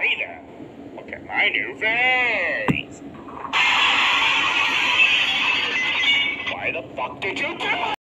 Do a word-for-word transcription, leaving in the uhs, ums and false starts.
Hey there. Look at my new vase. Why the fuck did you do it?